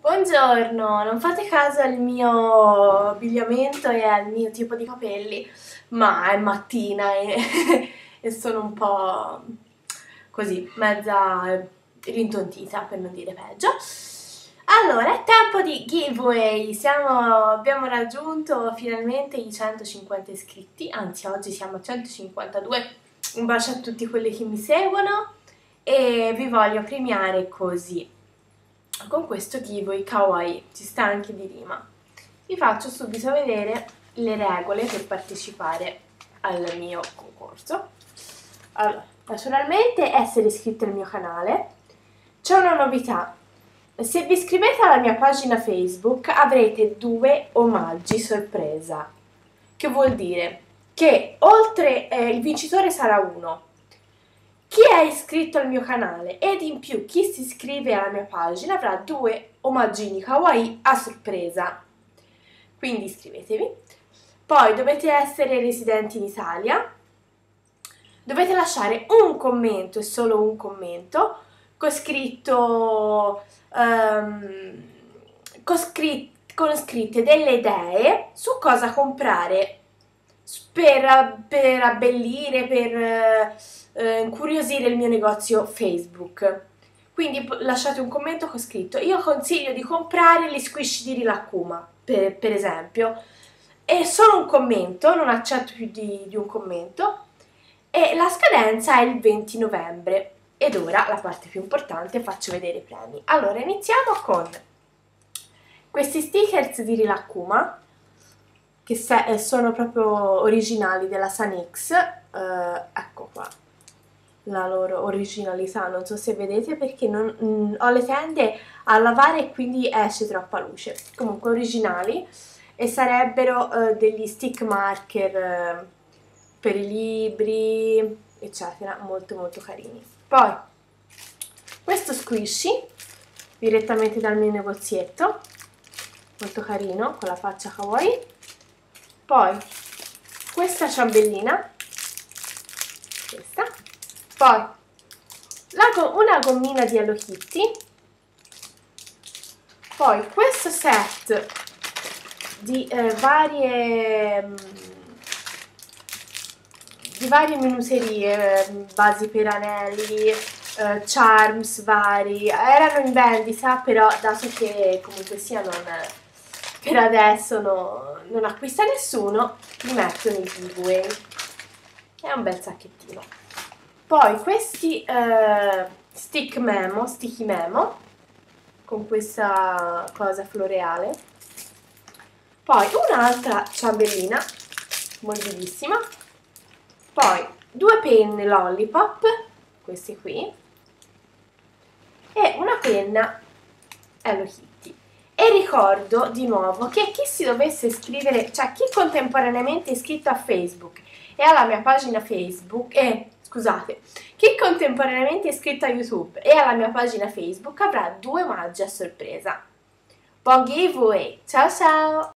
Buongiorno, non fate caso al mio abbigliamento e al mio tipo di capelli, ma è mattina e, e sono un po' così, mezza rintontita per non dire peggio. Allora, è tempo di giveaway, abbiamo raggiunto finalmente i 150 iscritti, anzi oggi siamo a 152, un bacio a tutti quelli che mi seguono e vi voglio premiare così. Con questo giveaway kawaii, ci sta anche di rima. Vi faccio subito vedere le regole per partecipare al mio concorso. Allora, naturalmente essere iscritti al mio canale. C'è una novità: se vi iscrivete alla mia pagina Facebook avrete 2 omaggi sorpresa, che vuol dire che oltre il vincitore sarà uno. Chi è iscritto al mio canale ed in più chi si iscrive alla mia pagina avrà 2 omaggini kawaii a sorpresa. Quindi iscrivetevi. Poi dovete essere residenti in Italia. Dovete lasciare un commento e solo un commento con scritto con scritte delle idee su cosa comprare per abbellire, per incuriosire il mio negozio Facebook. Quindi lasciate un commento con scritto: io consiglio di comprare gli squishy di Rilakkuma, per esempio. E solo un commento, non accetto più di un commento. E la scadenza è il 20 novembre. Ed ora la parte più importante, faccio vedere i premi. Allora, iniziamo con questi stickers di Rilakkuma, che sono proprio originali della Sanix. Ecco qua la loro originalità, non so se vedete perché ho le tende a lavare e quindi esce troppa luce. Comunque originali, e sarebbero degli stick marker per i libri eccetera, molto molto carini. Poi questo squishy direttamente dal mio negozietto, molto carino, con la faccia kawaii. Poi questa ciambellina, questa. Poi una gommina di Hello Kitty. Poi questo set di varie minuserie, basi per anelli, charms vari. Erano in vendita, però dato che comunque sia per adesso non acquista nessuno, li metto nei giveaway. È un bel sacchettino. Poi questi sticky memo con questa cosa floreale. Poi un'altra ciambellina morbidissima. Poi 2 penne Lollipop, queste qui, e una penna Hello Kitty. E ricordo di nuovo che chi si dovesse iscrivere, cioè chi contemporaneamente è iscritto a Facebook e alla mia pagina Facebook, scusate, chi contemporaneamente è iscritto a YouTube e alla mia pagina Facebook avrà 2 omaggi a sorpresa. Buon giveaway, ciao ciao!